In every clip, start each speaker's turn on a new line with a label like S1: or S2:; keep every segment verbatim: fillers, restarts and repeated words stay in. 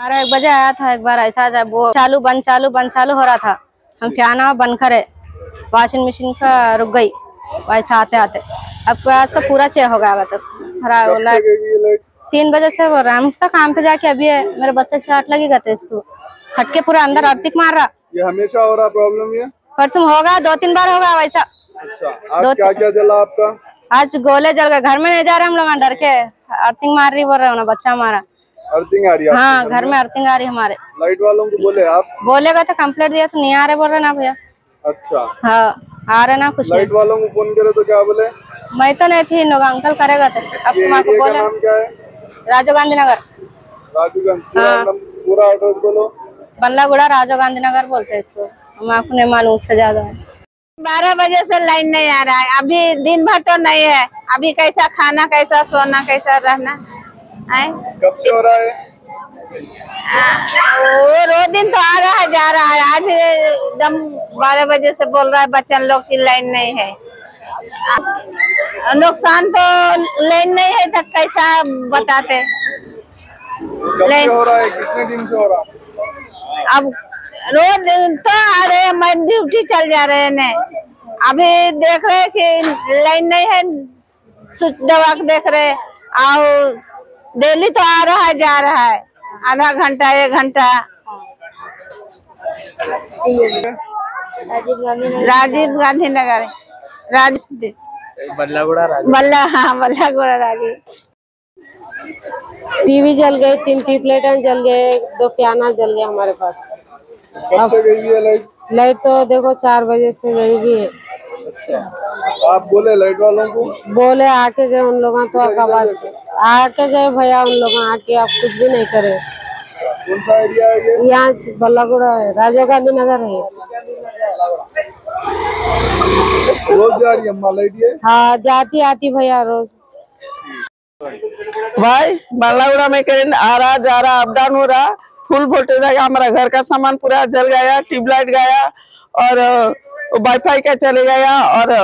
S1: बारह एक बजे आया था। एक बार ऐसा जब वो चालू बंद चालू बंद चालू हो रहा था, हम फैन बंद करे, वॉशिंग मशीन का रुक गई वैसा आते आते। अब आज तो पूरा चेक हो गया। तो तीन बजे से हो रहा है। हम तो काम पे जाके अभी है, मेरे बच्चे शॉट लगी गए थे, इसको खटके पूरा अंदर अर्थिक मार रहा।
S2: ये हमेशा हो रहा प्रॉब्लम? ये
S1: परसों होगा, दो तीन बार होगा वैसा।
S2: अच्छा, आज क्या क्या जला आपका?
S1: आज गोले जल गए, घर में नहीं जा रहे हम लोग, डर के अर्थिंग मार रही बोल रहे हो ना, बच्चा हमारा
S2: अर्थिंग आ रही है।
S1: हाँ, घर में अर्थिंग आ रही हमारे।
S2: लाइट वालों को बोले आप?
S1: बोले गए तो कंप्लेंट दिया तो नहीं आ रहे बोल रहे ना भैया।
S2: अच्छा,
S1: हाँ आ रहे ना कुछ।
S2: लाइट वालों को फोन करे तो क्या बोले?
S1: मैं तो नहीं थी, लोग अंकल करेगा थे। अब तुम्हारे बोले
S2: नाम क्या है?
S1: राजीव गांधी नगर।
S2: राजीव गांधी। हाँ। पूरा एड्रेस बोलो।
S1: बल्लागुड़ा राजीव गांधी नगर बोलते हैं इसको, हम आपको नहीं मालूम, उससे ज्यादा है।
S3: बारह बजे से लाइन नहीं आ रहा है, अभी दिन भर तो नहीं है। अभी कैसा खाना, कैसा सोना, कैसा रहना है?
S2: कब से हो रहा है?
S3: वो रोज दिन तो आ रहा है जा रहा है। आज एकदम बारह बजे से बोल रहा है बच्चन लोग की लाइन नहीं है। नुकसान तो लाइन नहीं है तो कैसा बताते?
S2: कब से हो रहा है? कितने दिन से हो रहा है?
S3: अब रोज तो आ रहे, मैं ड्यूटी चल जा रहे हैं। अभी देख रहे कि लाइन नहीं है, स्विच दबा के देख रहे। और डेली तो आ रहा है जा रहा है, आधा घंटा एक घंटा। राजीव गांधी नगर, राजीव
S4: बल्लागुड़ा
S3: बल्ला हाँ बल्लागुड़ा राजीव।
S5: टीवी जल गए, तीन ट्यूबलाइट जल गए, दो फैना जल गया हमारे पास।
S2: कब से गई है लाइट?
S5: लाइट तो देखो चार बजे से गई भी है।
S2: अच्छा, आप बोले लाइट वालों को?
S5: बोले आके गए उन लोगों तो आके गए भैया, उन लोग आके आप कुछ भी नहीं करे।
S2: कौन सा एरिया है ये?
S5: यहाँ बल्लागुड़ा है, राजीव गांधी नगर है।
S2: रोज जा रही है लाइट ये?
S5: हाँ जाती आती भैया रोज।
S4: भाई बल्लागुड़ा में करंट आ रहा जा रहा, अप डाउन हो रहा, फुल वोल्टेज है। हमारा घर का सामान पूरा जल गया, ट्यूबलाइट गया और वाईफाई का चले गया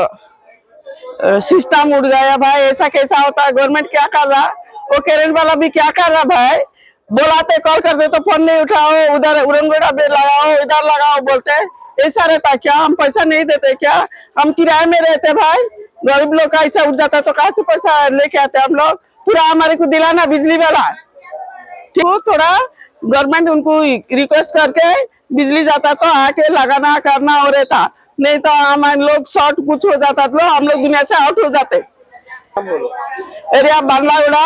S4: और सिस्टम उड़ गया। भाई ऐसा कैसा होता है? गवर्नमेंट क्या कर रहा? वो करंट वाला भी क्या कर रहा? भाई बोलाते कॉल करते तो फोन नहीं उठाओ, उधर उरंगोड़ा पे लगाओ, इधर लगाओ बोलते। ऐसा रहता क्या? हम पैसा नहीं देते क्या? हम किराए में रहते भाई, गरीब लोग का ऐसा उठ जाता तो कहाँ से पैसा लेके आते हम लोग? पूरा हमारे को दिलाना बिजली वाला। तो थोड़ा गवर्नमेंट उनको रिक्वेस्ट करके बिजली जाता तो आके लगाना करना हो रहता, नहीं तो हमारे लोग शॉर्ट कुछ हो जाता तो हम लोग दुनिया से आउट हो जाते। एरिया बल्लागुड़ा,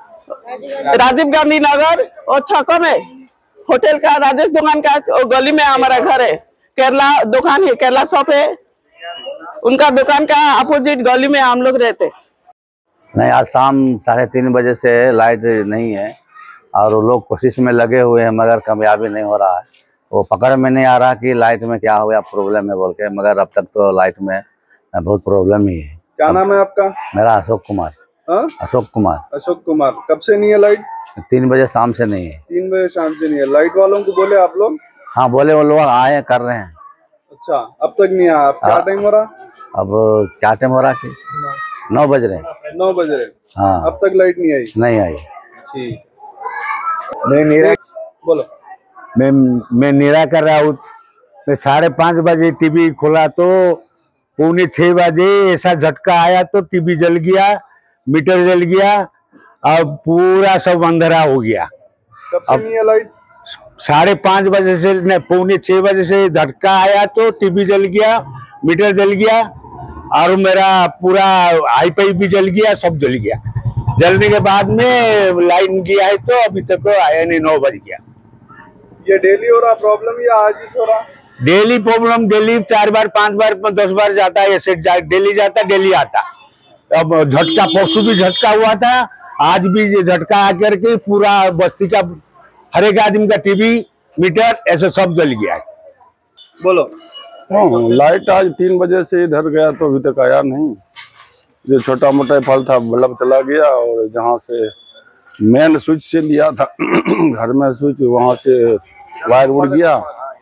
S4: राजीव गांधी नगर और छक्को में होटल का राजेश दुकान का गली में हमारा घर है। केरला दुकान है, केरला शॉप है, उनका दुकान का अपोजिट गली में हम लोग रहते।
S6: नहीं, आज शाम साढ़े तीन बजे से लाइट नहीं है और वो लोग कोशिश में लगे हुए हैं मगर कामयाबी नहीं हो रहा है। वो पकड़ में नहीं आ रहा कि लाइट में क्या हुआ, प्रॉब्लम है बोल के, मगर अब तक तो लाइट में बहुत प्रॉब्लम ही है।
S2: क्या नाम है आपका?
S6: मेरा अशोक कुमार।
S2: हा?
S6: अशोक कुमार।
S2: अशोक कुमार। कब से नहीं है लाइट?
S6: तीन बजे शाम से नहीं है।
S2: तीन बजे शाम से नहीं है। लाइट वालों को बोले आप लोग?
S6: हाँ बोले, वो लोग आए कर रहे हैं।
S2: अच्छा, अब तक नहीं आया? अब क्या टाइम हो रहा?
S6: अब क्या टाइम हो रहा है? नौ बज रहे।
S2: नौ बज रहे।
S6: हाँ,
S2: अब तक लाइट नहीं आई?
S6: नहीं आई।
S2: ठीक, नहीं नीरा बोलो।
S7: मैं मैं नीरा कर रहा हूँ। मैं साढ़े पाँच बजे टीवी खोला तो पौने छह बजे ऐसा झटका आया तो टीवी जल गया, मीटर जल गया और पूरा सब अंधेरा हो गया।
S2: कब से नहीं है लाइट?
S7: साढ़े पाँच बजे से नहीं, पौने छह बजे से झटका आया तो टीवी जल गया, मीटर जल गया और मेरा पूरा हाई पाई भी जल गया, सब जल गया। जलने के बाद में लाइन गया है तो अभी तक आया नहीं, नौ बज गया।
S2: ये डेली हो रहा प्रॉब्लम या आज ही हो रहा?
S7: डेली प्रॉब्लम, डेली चार बार पांच बार दस बार जाता है, ऐसे जा, डेली जाता डेली आता। अब झटका परसों भी झटका हुआ था, आज भी झटका आकर के पूरा बस्ती का हर एक आदमी का टीवी मीटर ऐसे सब जल गया है।
S2: बोलो।
S8: हाँ, लाइट आज तीन बजे से इधर गया तो अभी तक आया नहीं। जो छोटा मोटा फल था बल्ब चला गया और जहाँ से मेन स्विच से लिया था घर में स्विच, वहाँ से वायर उड़ गया।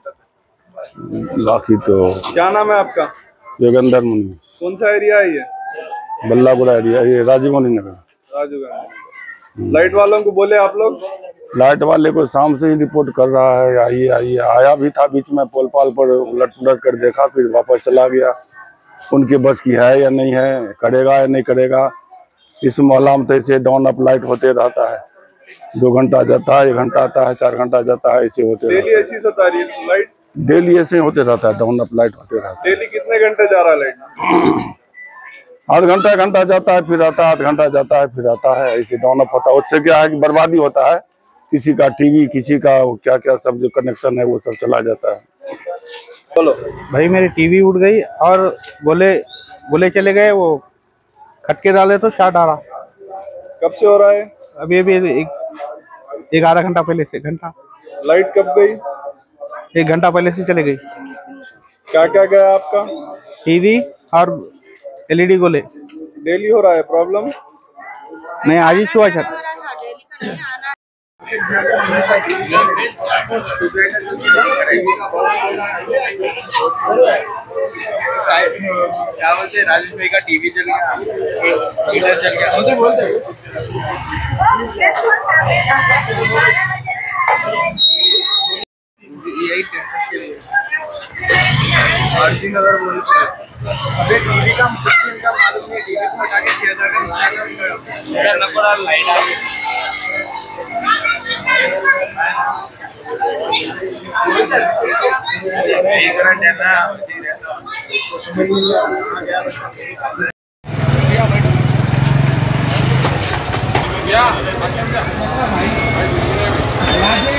S8: बाकी तो
S2: क्या नाम है आपका?
S8: योगेंद्र मुनि।
S2: कौन सा एरिया है ये?
S8: बल्लागुड़ा एरिया, ये राजीव गांधी नगर।
S2: राजीव गांधी। लाइट वालों को बोले आप लोग?
S8: लाइट वाले को शाम से ही रिपोर्ट कर रहा है, आइए आइए। आया भी था बीच में, पोल पाल पर उलट पुलट कर देखा, फिर वापस चला गया। उनके बस की है या नहीं है, करेगा या नहीं करेगा। इस मोहल्ला में तो ऐसे डाउन अप लाइट होते रहता है, दो घंटा जाता है, एक घंटा आता है, चार घंटा जाता है, ऐसे होते
S2: डेली ऐसी सता रही है लाइट?
S8: डेली ऐसे होते रहता है, डाउन अप लाइट होते रहता है।
S2: डेली कितने घंटे जा रहा है लाइट?
S8: आध घंटा एक घंटा जाता है, फिर आता है, आध घंटा जाता है, फिर आता है, ऐसे डाउन अप होता है। उससे क्या है कि बर्बादी होता है, किसी का टीवी, किसी का क्या क्या सब जो कनेक्शन है वो सब चला जाता है।
S2: बोलो
S9: भाई, मेरी टीवी उड़ गई और गोले गोले चले गए, वो खटके डाले तो शॉट आ रहा।
S2: कब से हो रहा है?
S9: अभी अभी एक एक आधा घंटा पहले से। घंटा।
S2: लाइट कब गई?
S9: एक घंटा पहले से चले गई।
S2: क्या क्या गया आपका?
S9: टीवी और एलईडी गोले।
S2: डेली हो रहा है प्रॉब्लम?
S9: नहीं, आज ही छुआ छत।
S2: क्या बोलते हैं, राजेश भाई का टीवी जल गया, हीटर जल गया, बोलते बोलते यही टेंशन के लिए अर्जुन अगर बोलते अबे टीवी का मुश्किल का मालूम नहीं, टीवी को हटा के छह हजार का मेरा नंबर और लाइट आ गई। क्या